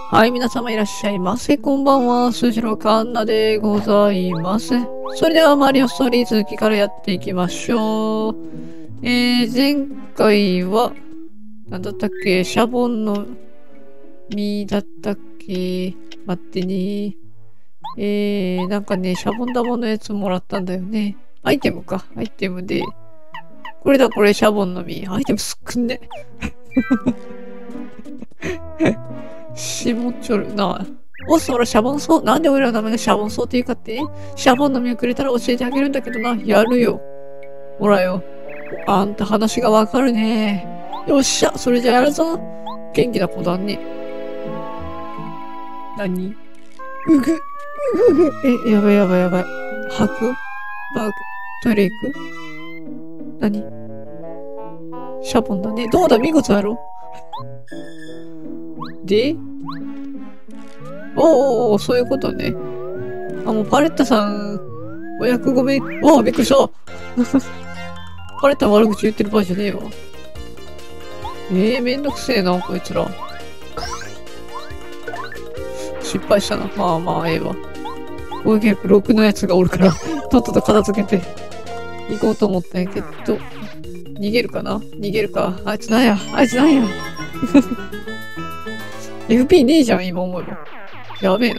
はい、皆様いらっしゃいませ。こんばんは。スシローカンナでございます。それではマリオストーリー続きからやっていきましょう。前回は、なんだったっけ、シャボンの実だったっけ。待ってね。なんかね、シャボン玉のやつもらったんだよね。アイテムか。アイテムで。これだ、これ、シャボンの実。アイテム少ね。しもっちょるな。お、そらシャボンソウ。なんで俺らの名前がシャボンソウって言うかって？シャボンの実をくれたら教えてあげるんだけどな。やるよ。ほらよ。あんた話がわかるね。よっしゃ、それじゃやるぞ。元気な子だね。何？うぐ、うぐうぐ。やばいやばいやばい。吐く？バグ。トイレ行く？何？シャボンだね。どうだ、見事やろ？で、おー、そういうことね。あ、もうパレッタさん、お役ごめん。わあ、びっくりした。パレッタ悪口言ってる場合じゃねえわ。めんどくせえな、こいつら。失敗したな。まあまあ、ええわ。攻撃力6のやつがおるから、とっとと片付けて、行こうと思ったんやけど、逃げるかな？逃げるか。あいつなんや？あいつなんや？FP ねえじゃん、今思えば。やべえな。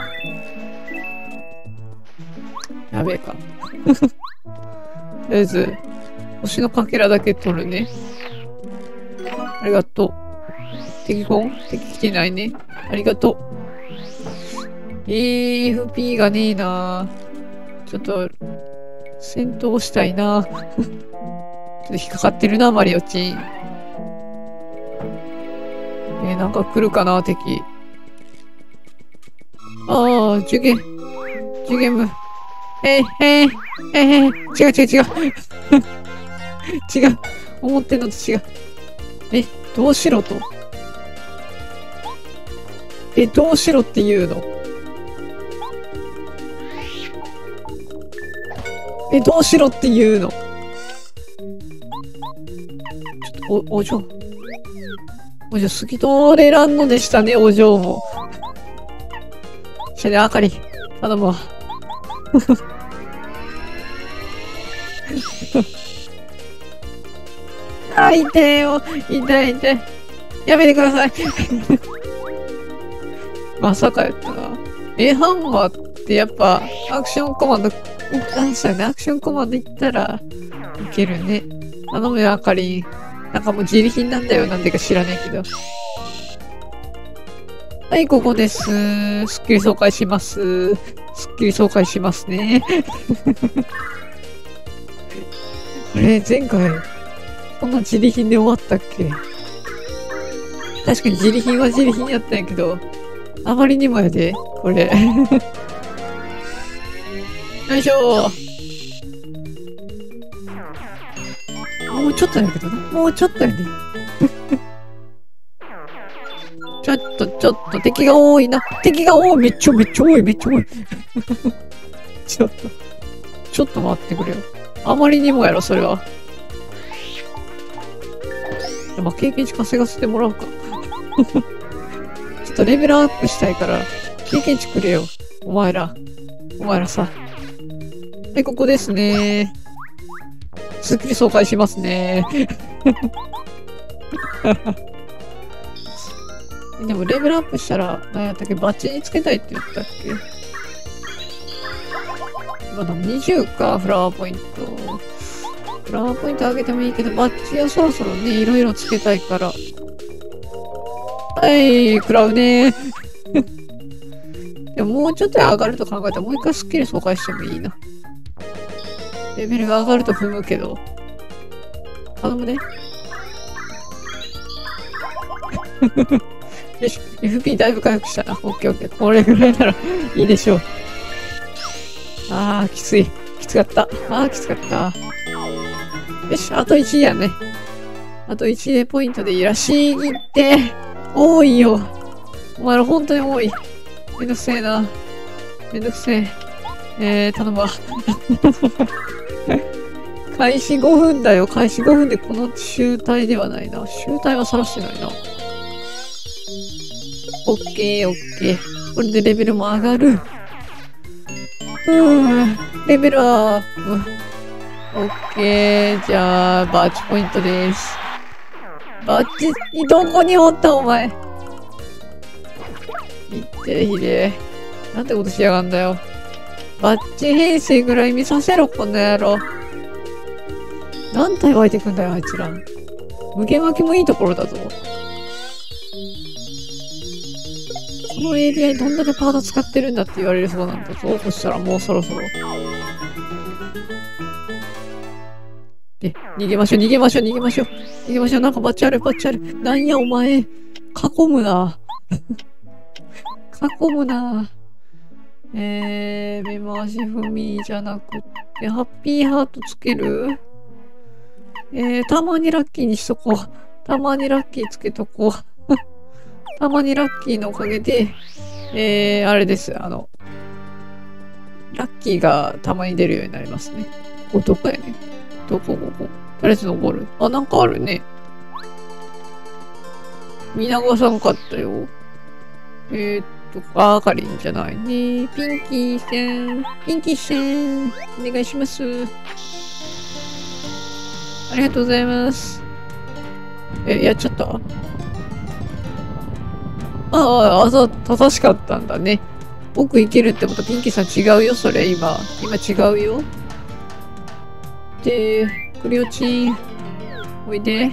やべえか。とりあえず、星のかけらだけ取るね。ありがとう。敵来てないね。ありがとう。FP がねえな。ちょっと、戦闘したいな。ちょっと引っかかってるな、マリオチン。なんか来るかな、敵。ああ、ジュゲム。違う。違う。思ってんのと違う。どうしろと。どうしろって言うの？どうしろって言うの？ちょっと、お嬢。お嬢、過ぎ通れらんのでしたね、お嬢も。シャネあかり、頼むわ。あ、痛いよ。痛い。やめてください。まさかやったな。ハンマーってやっぱ、アクションコマンド、なんしたね。アクションコマンドいったら、いけるね。頼むよ、あかりん。なんかもう自利品なんだよ。なんでか知らないけど。はい、ここです。すっきり爽快します。すっきり爽快しますね。あれ、前回、こんな自利品で終わったっけ？確かに自利品は自利品やったんやけど、あまりにもやで、これ。よいしょー。もうちょっとやけどな。もうちょっとやで。ちょっと、敵が多いな。敵が多い。めっちゃ多い。ちょっと待ってくれよ。あまりにもやろ、それは。まあ、経験値稼がせてもらおうか。ちょっとレベルアップしたいから、経験値くれよ。お前らさ。はい、ここですね。すっきり爽快しますね。でもレベルアップしたら、何やったっけ、バッチにつけたいって言ったっけ？まだ20か、フラワーポイント。フラワーポイント上げてもいいけど、バッチはそろそろね、いろいろつけたいから。はい、食らうね。でももうちょっと上がると考えたら、もう一回スッキリ爽快してもいいな。レベルが上がると踏むけど。頼むね。よし、FP だいぶ回復したな。オッケー。これぐらいならいいでしょう。きつかった。きつかった。よし、あと1やね。あと1ポイントでいらしいって。多いよ。お前ら本当に多い。めんどくせえな。めんどくせえ。頼むわ。開始5分だよ。開始5分でこの集体ではないな。集体は晒してないな。 オッケーオッケー。これでレベルも上がる。レベルアップ。オッケー。じゃあ、バッチポイントです。バッチ、どこにおったお前。いってひで。なんてことしやがんだよ。バッチ編成ぐらい見させろ、この野郎。何体湧いてくんだよ、あいつら。無限巻きもいいところだぞ。このエリアにどんだけパート使ってるんだって言われるそうなんだぞ。そしたらもうそろそろ。で、逃げましょう、逃げましょう、逃げましょう。逃げましょう、なんかバッチある、バッチある。なんやお前。囲むな。囲むな。目回し踏みじゃなくて、ハッピーハートつける？たまにラッキーにしとこう。たまにラッキーつけとこう。たまにラッキーのおかげで、あれです。ラッキーがたまに出るようになりますね。どこやねん。どこ？とりあえず登る。あ、なんかあるね。皆川さんかったよ。あかりんじゃないね。ピンキーさん。ピンキーさん。お願いします。ありがとうございます。やっちゃった？正しかったんだね。奥行けるってこと、ピンキーさん違うよ、それ、今違うよ。で、クレオチン、おいで。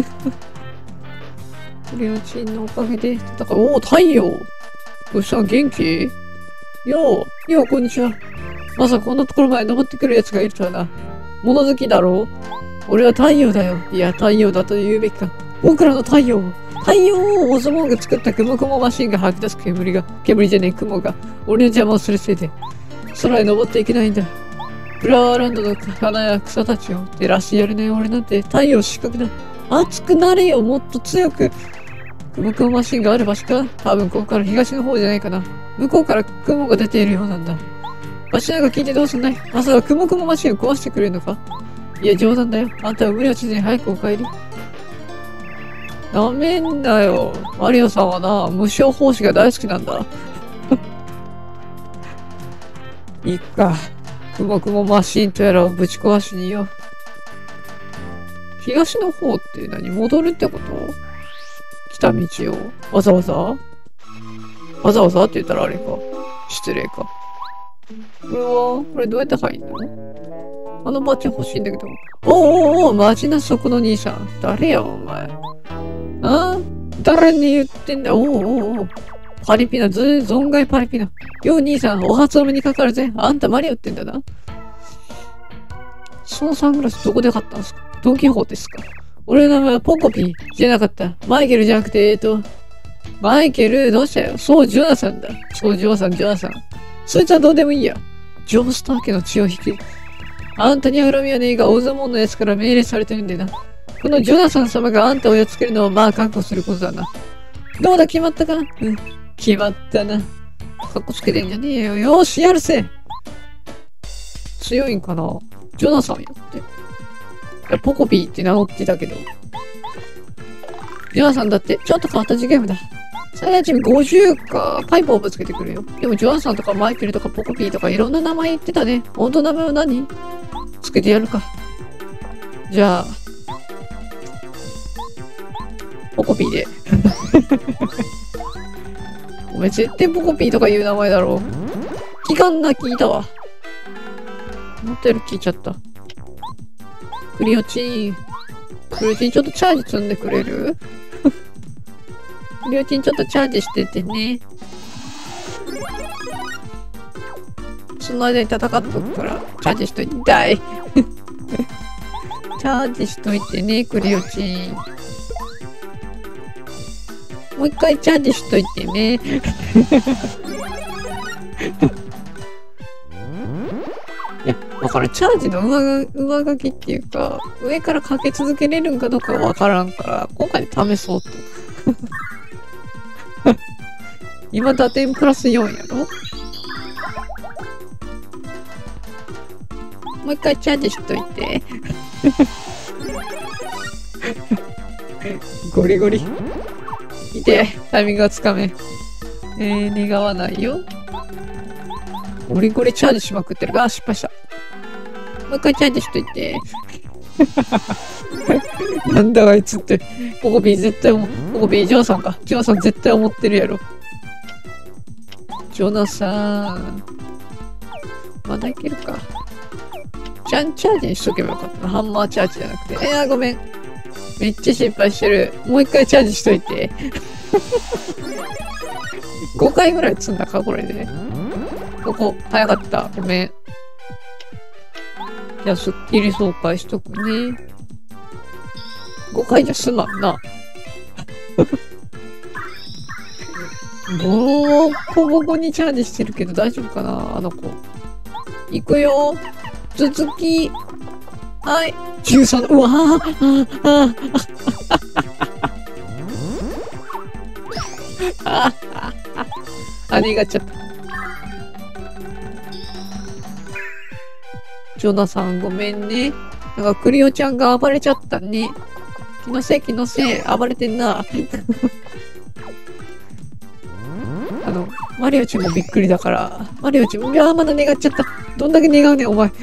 クレオチンのおかげで戦う。おお、太陽！どうした？元気？よう、こんにちは。まさかこんなところまで登ってくる奴がいるとはな。物好きだろう？俺は太陽だよ。いや、太陽だと言うべきか。僕らの太陽をオズモンが作ったクモクモマシンが吐き出す煙じゃねえ、雲が。俺の邪魔をするせいで、空へ登っていけないんだ。フラワーランドの花や草たちを照らしてやれない俺なんて太陽失格だ。熱くなれよ、もっと強く。クモクモマシンがある場所か？多分ここから東の方じゃないかな。向こうから雲が出ているようなんだ。わしなんか聞いてどうすんない？まさかクモクモマシンを壊してくれるのか？いや、冗談だよ。あんたは無理をせずに早くお帰り。なめんなよ。マリオさんはな、無償奉仕が大好きなんだ。いっか。くもくもマシンとやらをぶち壊しによ。東の方って何？戻るってこと？来た道を。わざわざって言ったらあれか。失礼か。これどうやって入んの？あのバッジ欲しいんだけど。おー、マジなそこの兄さん。誰や、お前。誰に言ってんだ？お。パリピナ、存外パリピナ。よう兄さん、お初お目にかかるぜ。あんたマリオってんだな。そのサングラスどこで買ったんですか？ドンキホーテですか？俺の名前はポコピーじゃなかった。マイケルじゃなくて、マイケル、どうしたよ？そう、ジョナサンだ。そう、ジョナサン。そいつはどうでもいいや。ジョースター家の血を引き。あんたには恨みはねえが、オズモンのやつから命令されてるんでな。このジョナサン様があんたをやっつけるのはまあ覚悟することだな。どうだ、決まったか？決まったな。かっこつけてんじゃねえよ。よーし、やるせ！強いんかな？ジョナサンやって。いや、ポコピーって名乗ってたけど。ジョナサンだって、ちょっと変わったゲームだ。最大値50か、パイプをぶつけてくるよ。でもジョナサンとかマイケルとかポコピーとかいろんな名前言ってたね。本当の名前は何？つけてやるか。じゃあ、ポコピーで。お前絶対ポコピーとかいう名前だろ。聞かんな、聞いたわ。思ったより聞いちゃった。クリオチンちょっとチャージ積んでくれる？クリオチンちょっとチャージしててね。その間に戦っとくから、チャージしといて、痛い。チャージしといてね、クリオチン。もう一回チャージしといてね。いや、わからん。チャージの上書きっていうか、上からかけ続けれるんかどうかわからんから、今回試そうと。今、打点プラス4やろ？もう一回チャージしといて。ゴリゴリ。いて、タイミングがつかめ。 願わないよ。ゴリゴリチャージしまくってる。あ、失敗した。もう一回チャージしといて。なんだあいつって。ポコピー絶対ポコピー、ジョナさんか。ジョナさん絶対思ってるやろ。ジョナさん。まだいけるか。チャージにしとけばよかったな。ハンマーチャージじゃなくて。ごめん。めっちゃ心配してる。もう一回チャージしといて。5回ぐらい積んだかこれで。ここ、早かった。ごめん。じゃあ、すっきり爽快しとくね。5回じゃ済まんな。ボコボコにチャージしてるけど大丈夫かなあの子。行くよ。続き。はい。13。うわあれがちゃった。ジョナさんごめんね。なんかクリオちゃんが暴れちゃったね。気のせい、暴れてんな。マリオちゃんもびっくりだから。マリオちゃん、いやーまだ願っちゃった。どんだけ願うねん、お前。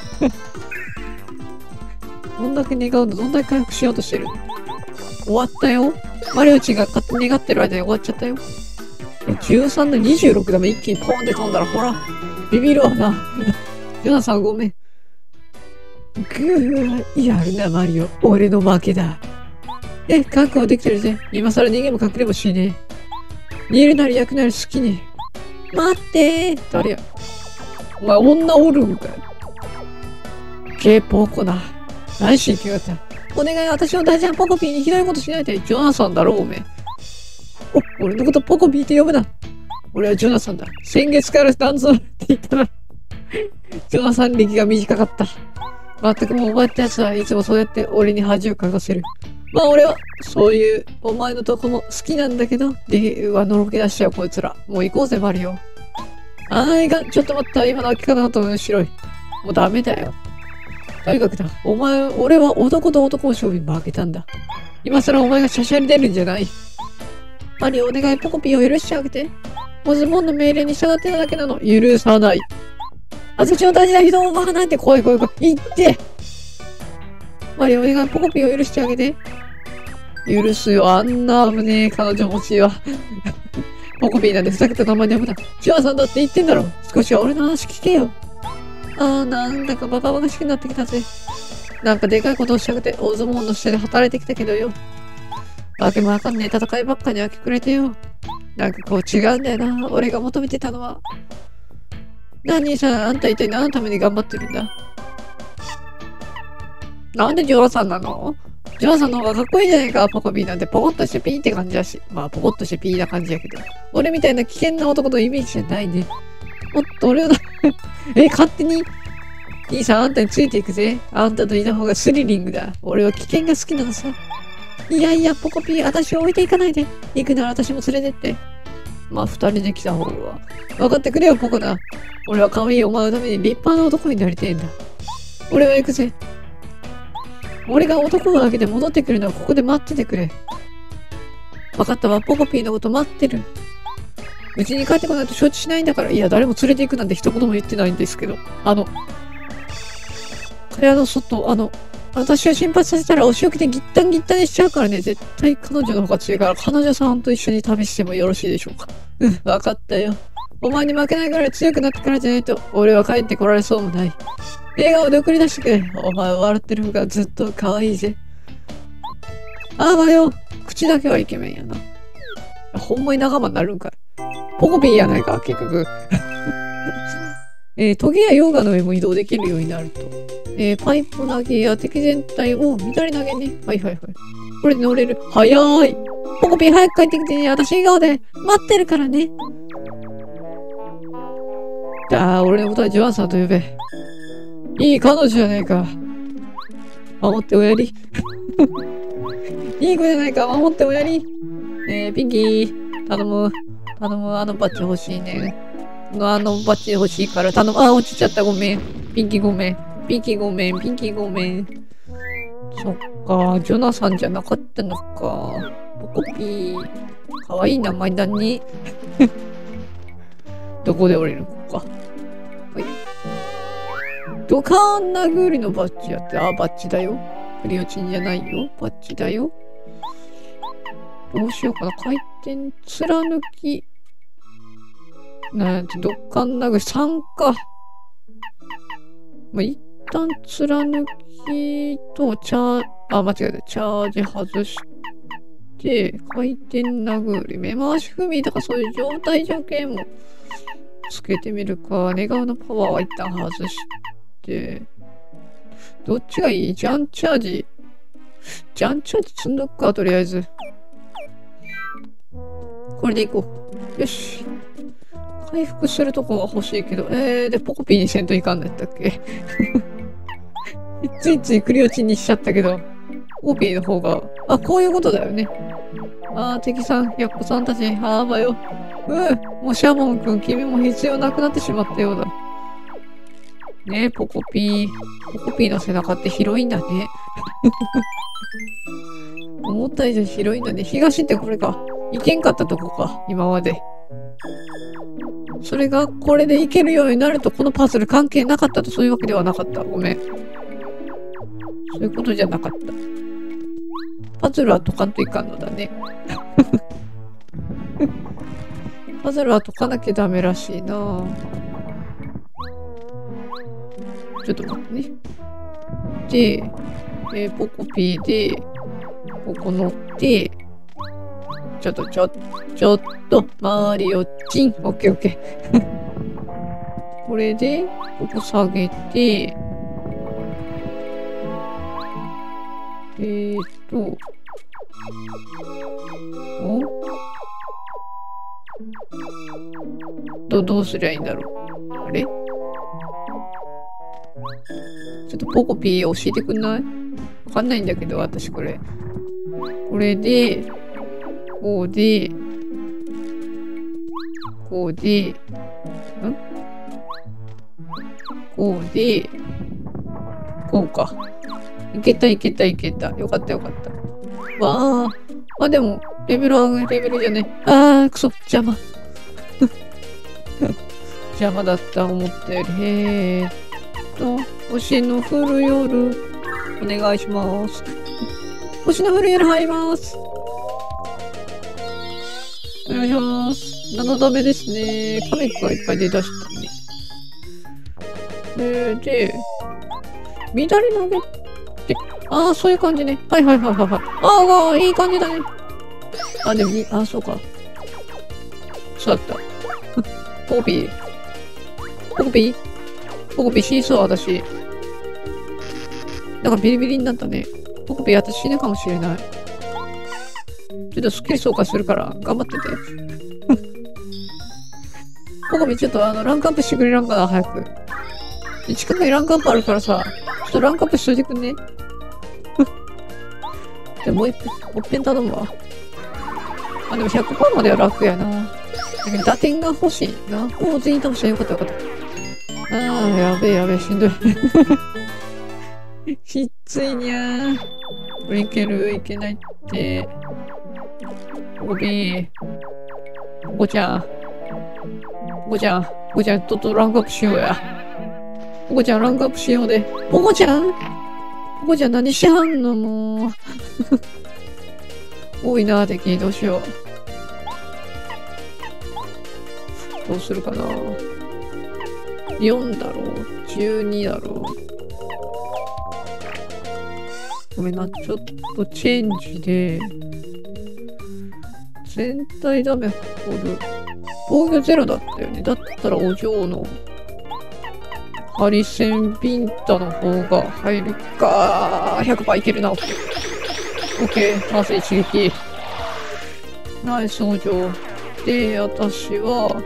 どんだけ願うの、どんだけ回復しようとしてるの。終わったよ。マリオちゃんが勝手に願ってる間に終わっちゃったよ。13の26ダメ一気にポンって飛んだら、ほら、ビビるわな。ジョナさんごめん。やるな、マリオ。俺の負けだ。覚悟できてるぜ。今更逃げも隠れもしねえ。逃げるなり焼くなり好きに。待ってー。誰や。お前女おるんかよ。ポコな。何しに決まった。お願い、私の大事なポコピーにひどいことしないで。ジョナサンだろ、おめえ。俺のことポコピーって呼ぶな。俺はジョナサンだ。先月からなんぞって言ったら、ジョナサン歴が短かった。まったくもうお前ってやつはいつもそうやって俺に恥をかかせる。まあ俺は、そういうお前のとこも好きなんだけど、のろけ出しちゃうこいつら。もう行こうぜ、マリオ。ちょっと待った。今の開き方だと面白い。もうダメだよ。とにかくだ。俺は男と男の勝負に負けたんだ。今更お前がしゃしゃり出るんじゃない。マリオお願い、ポコピーを許してあげて。もうズボンの命令に従ってただけなの。許さない。私の大事な人を奪わないで、怖い。言って。マリオお願い、ポコピーを許してあげて。許すよ。あんな危ねえ彼女持ちは。ポコピーなんてふざけた名前で呼ぶな。ジョアさんだって言ってんだろ。少しは俺の話聞けよ。なんだかバカバカしくなってきたぜ。なんかでかいことをしたくて、大相撲の下で働いてきたけどよ。わけもわかんねえ戦いばっかに飽きくれてよ。なんかこう違うんだよな。俺が求めてたのは。兄さん、あんた一体何のために頑張ってるんだ。なんでジョアさんなの？ジョアさんの方がかっこいいじゃないか。ポコピーなんてポコッとしてピーって感じだし。まあポコッとしてピーな感じやけど。俺みたいな危険な男のイメージじゃないね。もっと俺を勝手に。兄さん、あんたについていくぜ。あんたといた方がスリリングだ。俺は危険が好きなのさ。いや、ポコピー、私を置いていかないで。行くなら私も連れてって。まあ、二人で来た方が。分かってくれよ、ポコな。俺は可愛いお前のために立派な男になりてえんだ。俺は行くぜ。俺が男をあげて戻ってくるのはここで待っててくれ。分かったわ、ポコピーのこと待ってる。うちに帰ってこないと承知しないんだから。いや、誰も連れて行くなんて一言も言ってないんですけど。蚊帳の外、私を心配させたらお仕置きでギッタンギッタンにしちゃうからね。絶対彼女の方が強いから、彼女さんと一緒に旅してもよろしいでしょうか。わかったよ。お前に負けないぐらい強くなってからじゃないと、俺は帰ってこられそうもない。笑顔で送り出してくれ。お前は笑ってる方がずっと可愛いぜ。よ。口だけはイケメンやな。ほんまに仲間になるんかい。ポコピーやないか、結局。トゲや溶岩の上も移動できるようになると。パイプ投げや敵全体を緑投げね。はい。これで乗れる。早い。ポコピー早く帰ってきてね。私笑顔で待ってるからね。俺のことはジョアンさんと呼べ。いい彼女じゃねえか。守っておやり。いい子じゃないか。守っておやり。ピンキー、頼む。あのバッジ欲しいね。あのバッジ欲しいから頼む。落ちちゃった。ごめん。ピンキーごめん。そっか、ジョナサンじゃなかったのか。ポコピー。かわいい名前だね。 どこで降りるのか。はい。ドカーン殴りのバッジやって。あ、バッジだよ。クリオチンじゃないよ。バッジだよ。どうしようかな。回転貫き。なんて、ドカン殴り3か。まあ、一旦貫きと間違えた。チャージ外して、回転殴り、目回し踏みとかそういう状態条件もつけてみるか。願うのパワーは一旦外して、どっちがいい？ジャンチャージ積んどくか、とりあえず。これでいこう。よし。回復するとこが欲しいけど、で、ポコピーにせんといかんのやったっけついついクリオチンにしちゃったけど、ポコピーの方が、あ、こういうことだよね。敵さん、ヤッコさんたち、ばよ。もうシャボン君、君も必要なくなってしまったようだ。ねえ、ポコピーの背中って広いんだね。思った以上広いんだね。東ってこれか。行けんかったとこか、今まで。それがこれで行けるようになるとこのパズル関係なかったとそういうわけではなかった。ごめん。そういうことじゃなかった。パズルは解かんといかんのだね。パズルは解かなきゃダメらしいな。ちょっと待ってね。で、ポコピーで、ここ乗って、ちょっと、マリオチン。オッケーオッケー。これで、ここ下げて、どうすりゃいいんだろう。あれ？ちょっとポコピー教えてくんない？わかんないんだけど、私これ。これで、こうで、こうで、こうで、こうか。いけた。よかった。わあ。でも、レベルじゃね。くそ、邪魔。邪魔だった、思ったより。星の降る夜、お願いします。星の降る夜入ります。お願いします。7度目ですね。カメックがいっぱい出だしたね。で、乱れ投げって、そういう感じね。はい。いい感じだね。でも、そうか。そうだった。ポコピー死にそう、私。だからビリビリになったね。ポコピー私死ぬかもしれない。ちょっとスッキリ爽快するから、頑張ってて。ポコピーちょっとランクアップしてくれらんかな、早く。近くにランクアップあるからさ、ちょっとランクアップしといてくんね。じゃあもう一遍頼むわ。でも 100% までは楽やな。だけど打点が欲しいな。全員倒したらよかった。やべえ、しんどい。きっついにゃー。これいけないって。ポコピー。ポコちゃん、ちょっとランクアップしようや。ポコちゃん、ランクアップしようで。ポコちゃん何しはんのもう。多いな、敵。どうしよう。どうするかな。4だろう。12だろう。ごめんな、ちょっとチェンジで、全体ダメ掘る。防御0だったよね。だったらお嬢のハリセンビンタの方が入るか。100% いけるな。オッケー。まず一撃。ナイスお嬢。で、私は、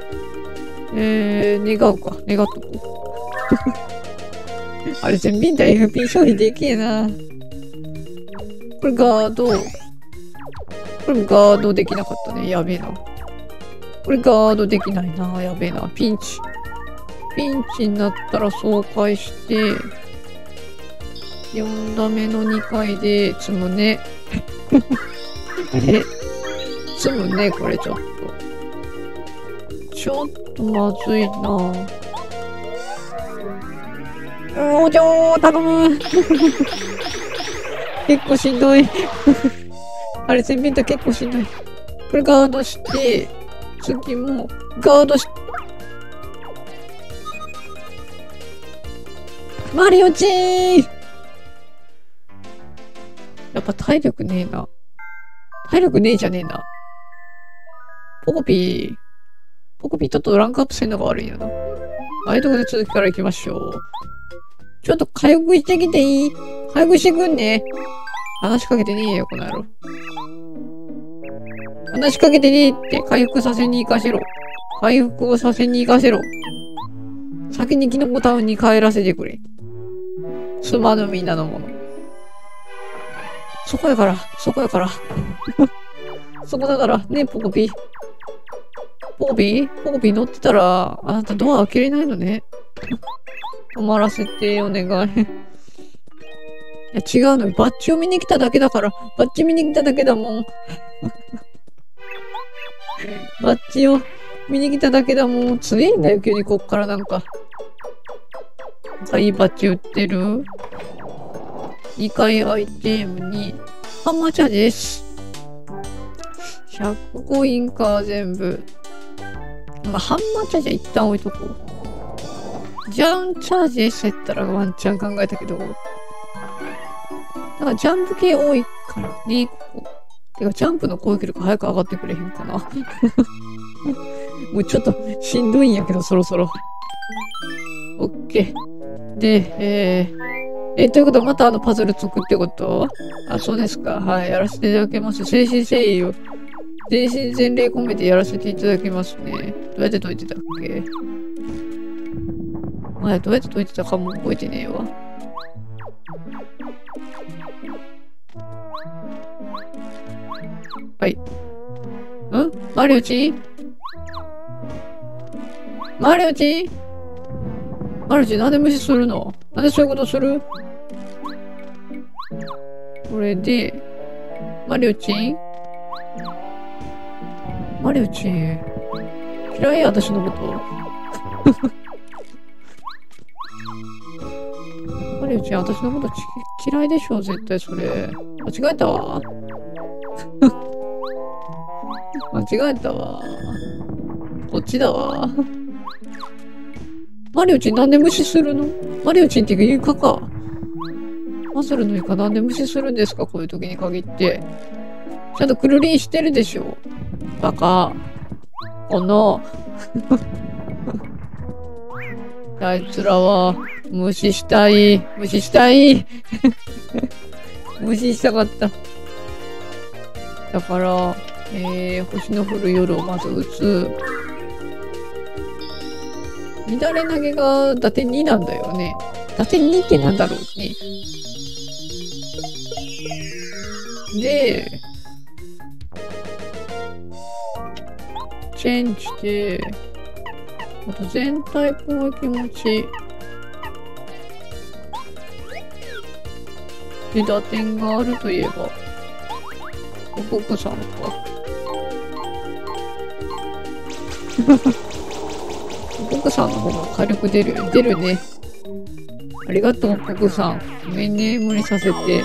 願うか。願っとこう。あれ全ビンタ FP 消費でけえな。これガード。これもガードできなかったね。やべえな。これガードできないな。やべえな。ピンチになったら爽快して、4打目の2回で積むね。積むね、これちょっと。 ちょっとまずいな。お嬢頼む。結構しんどい。あれ、洗面台結構しんどい。これガードして、次もガードし、マリオチー。やっぱ体力ねえな。体力ねえじゃねえな。ポコピーちょっとランクアップせんのが悪いよな。ああいうとこで続きから行きましょう。ちょっと回復してきていい？回復してくんね。話しかけてねえよ、この野郎。話しかけてねえって回復させに行かせろ。回復をさせに行かせろ。先にキノコタウンに帰らせてくれ。すまぬみんなのもの。そこやから。そこだから。ねえ、ポコピー。ポコピー乗ってたら、あなたドア開けれないのね。止まらせて、お願い。いや、違うのよ。バッジを見に来ただけだから。バッジ見に来ただけだもん。バッジを見に来ただけだもん。強いんだよ、急にこっからなんかいいバッジ売ってる？ 2 回アイテムに、ハンマーチャージです。100コインか、全部。まあ、ハンマーチャージは一旦置いとこう。ジャンチャージですやったらワンチャン考えたけど。だからジャンプ系多いからね、ここ。てか、ジャンプの攻撃力早く上がってくれへんかな。もうちょっとしんどいんやけど、そろそろ。オッケー。で、ということはまたパズル作ってこと？あ、そうですか。はい、やらせていただきます。誠心誠意を。全身全霊込めてやらせていただきますね。どうやって解いてたっけ？前どうやって解いてたかも覚えてねえわ。はい。マリオチなんで無視するの？なんでそういうことする？これで、マリオチ嫌い？私のこと。マリオチ私のこと嫌いでしょ絶対それ。間違えたわ。間違えたわ。こっちだわ。マリオチなんで無視するの？マリオチっていうかか。マズルのイカなんで無視するんですか？こういう時に限って。ちゃんとクルリンしてるでしょ。バカ。あいつらは無視したい。無視したかった。だから、星の降る夜をまず撃つ。乱れ投げが打点2なんだよね。打点2ってなんだろうね。で、チェンジで、あと全体攻撃持ち。で、打点があるといえば、コクさんか。コクさんの方が火力出るね。ありがとう、コクさん。ごめんね、無理させて。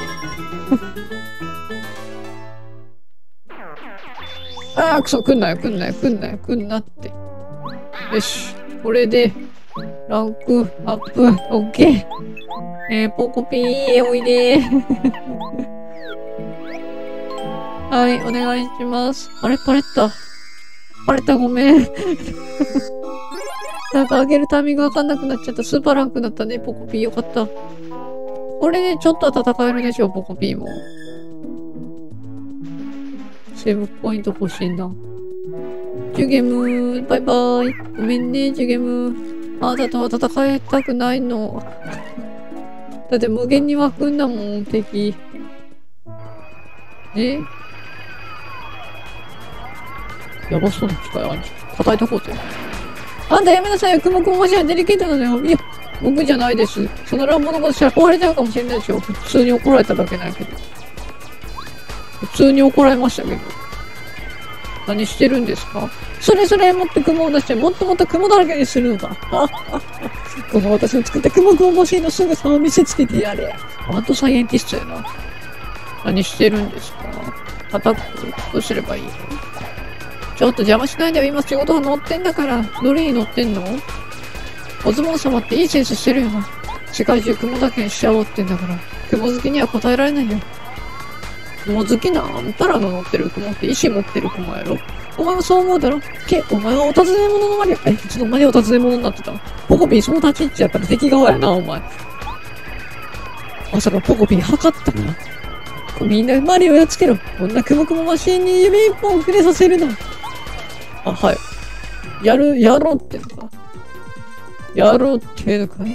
ああ、くそ、来んなって。よし。これで、ランクアップ、オッケー。ポコピー、おいではい、お願いします。あれ、パレッタ、ごめん。なんか上げるタイミングわかんなくなっちゃった。スーパーランクだったね、ポコピー。よかった。これでちょっとは戦えるでしょ、ポコピーも。セーブポイント欲しいな。ジュゲム、バイバイ。ごめんね、ジュゲム。あなたとは戦いたくないの。だって無限に湧くんだもん、敵。やばそうな機械あんじゃん。叩いとこうぜ。あんたやめなさいよ、雲マシはデリケートなのよ。いや、僕じゃないです。その乱暴なことしたら壊れちゃうかもしれないでしょ。普通に怒られただけないけど。普通に怒られましたけど。 何してるんですか？それもって雲を出して、もっともっと雲だらけにするのだ。この私の作った雲雲マシンの凄さを見せつけてやれ。アートサイエンティストやな。何してるんですか？叩く？どうすればいいの？ちょっと邪魔しないでよ。今仕事が乗ってんだから。どれに乗ってんの？お相撲様っていいセンスしてるよな。世界中雲だけにしちゃおうってんだから。雲好きには答えられないよ。雲好きなあんたらの乗ってる雲って意志持ってる雲やろ。お前はそう思うだろ？お前はお尋ね者のマリオ。いつの間にお尋ね者になってた？ポコピーその立ち位置やったら敵側やな、お前。まさかポコピー測ったな。みんなマリオやっつけろ。こんな雲雲マシンに指一本触れさせるな。あ、はい。やろうってのか。やろうってのかい？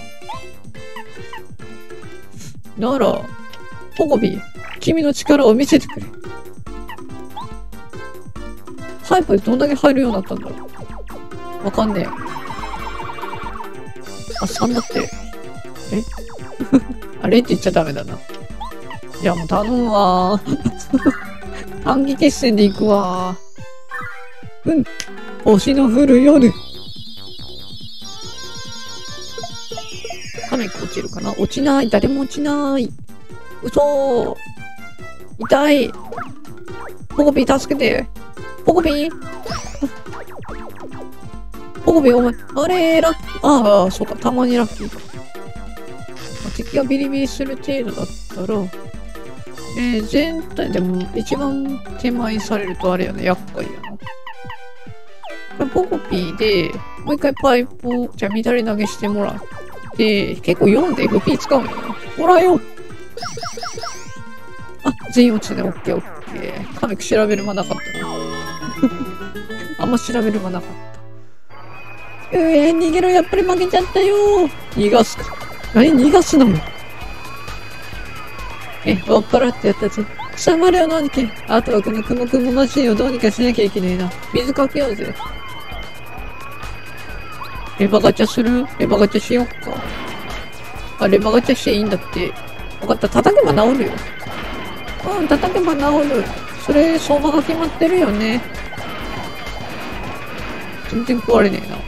なら、ポコピー、君の力を見せてくれ。ハイパーでどんだけ入るようになったんだろう。わかんねえ。あ、3だって。あれって言っちゃダメだな。いや、もう頼むわー。短期決戦で行くわー。星の降る夜。カメ落ちるかな？落ちない。誰も落ちない。嘘ー。痛い。ポコピー助けて。ポコピーポコピーお前、あれラッキー。ああ、そうか、たまにラッキーか。敵がビリビリする程度だったら、全体でも一番手前にされるとあれやね、厄介やな。これポコピーで、もう一回パイプを、じゃあ乱れ投げしてもらって、結構4で FP 使うんやな。ほらよ。あ、全員落ちたね。オッケーオッケー。カメ調べる間なかったな。あんま調べる間なかった。逃げろ。やっぱり負けちゃったよ。逃がすか。何逃がすの？追っ払ってやったぜ。草まれを何け。あとはこの雲マシンをどうにかしなきゃいけねえな。水かけようぜ。レバガチャする？レバガチャしよっか。あ、レバガチャしていいんだって。わかった。叩けば治るよ。叩けば治る。それ、相場が決まってるよね。全然壊れねえな。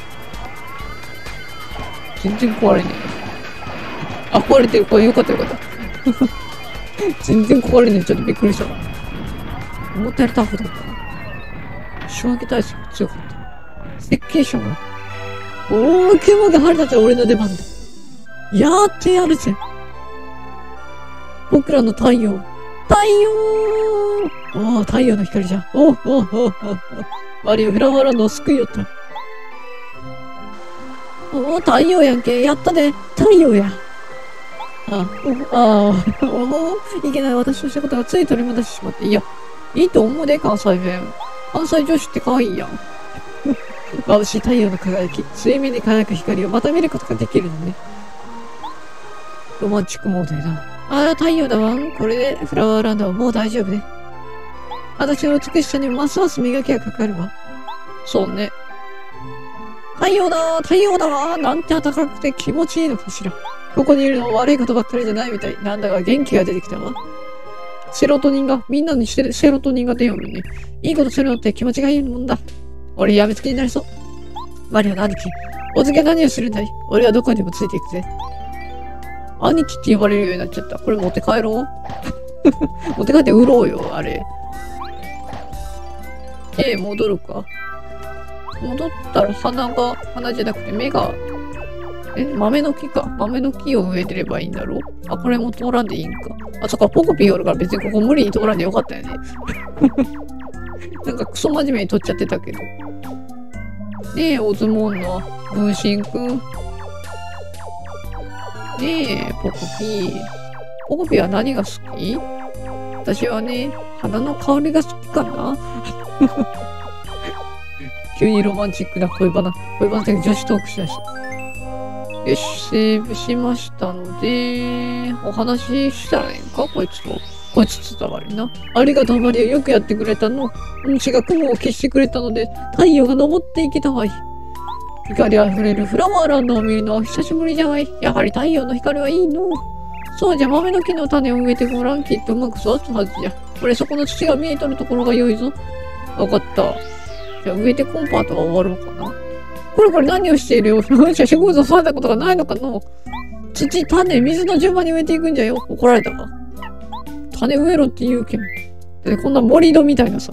全然壊れねえ。あ、壊れてる。これよかったよかった。全然壊れねえ。ちょっとびっくりした。思ったよりタフだったな。衝撃耐性が強かった。設計書が。雲が晴れたって俺の出番だ。やってやるぜ。僕らの太陽。太陽の光じゃ。マリオフラワーランドを救いよった。太陽やんけ。やったで。太陽や。いけない。私のしたことがつい取り戻してしまって。いや、いいと思うで、関西弁。関西女子って可愛いやん。眩しい太陽の輝き。水面で輝く光をまた見ることができるのね。ロマンチックモードやな。太陽だわ。これでフラワーランドはもう大丈夫ね。私の美しさにますます磨きがかかるわ。そうね。太陽だわ。なんて暖かくて気持ちいいのかしら。ここにいるのは悪いことばっかりじゃないみたい。なんだか元気が出てきたわ。みんなにしてセロトニンが出よるね。いいことするのって気持ちがいいもんだ。俺やめつけになりそう。マリオの兄貴、お次は何をするんだい？俺はどこにでもついていくぜ。兄貴って呼ばれるようになっちゃった。これ持って帰ろう。持って帰って売ろうよ、あれ。戻るか。戻ったら花じゃなくて目が、豆の木か。豆の木を植えてればいいんだろう。あ、これも通らんでいいんか。あ、そっか、ポコピーおるから別にここ無理に通らんでよかったよね。なんかクソ真面目に取っちゃってたけど。お相撲の分身くん。ポコピー。ポコピーは何が好き？私はね、花の香りが好きかな。急にロマンチックな恋バナで女子トークしだした。よし、セーブしましたので、お話ししたらいいんかこいつと。こいつ伝わりな。ありがとうマリオ、よくやってくれたの。虫が雲を消してくれたので、太陽が昇っていけたわい。光あふれるフラワーランドを見るのは久しぶりじゃわい。やはり太陽の光はいいの。そうじゃ、豆の木の種を植えてごらん。きっとうまく育つはずじゃ。これそこの土が見えとるところが良いぞ。わかった。 じゃあ上でコンパートは終わろうかな。これ何をしているよ。仕事されたことがないのかの。土、種、水の順番に植えていくんじゃよ。怒られたわ。種植えろって言うけん。でこんな盛り土みたいなさ。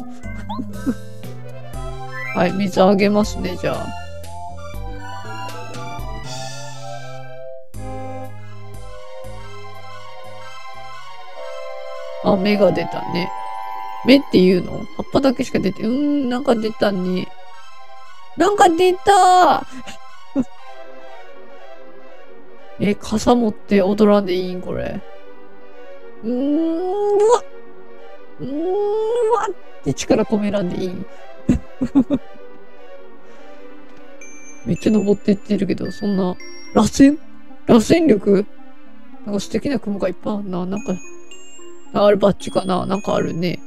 はい、水あげますね、じゃあ。あ、芽が出たね。芽っていうの葉っぱだけしか出て、なんか出たね。なんか出た傘持って踊らんでいいんこれ。うわって力込めらんでいいんめっちゃ登ってってるけど、そんな、螺旋力なんか素敵な雲がいっぱいあるな。なんか、あれバッチかななんかあるね。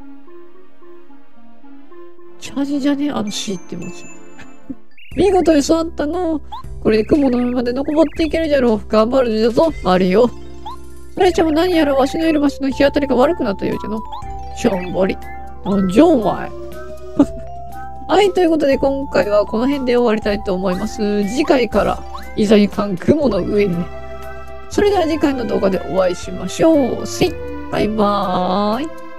チャージじゃねあの C って文字。見事に育ったの。これで雲の上まで登っていけるじゃろう。頑張るんだぞ、マリオ。それちゃんも何やらわしのいる場所の日当たりが悪くなったようじゃの。しょんぼり。なんじゃお前。はい、ということで今回はこの辺で終わりたいと思います。次回から、いざゆかん雲の上にね。それでは次回の動画でお会いしましょう。バイバーイ。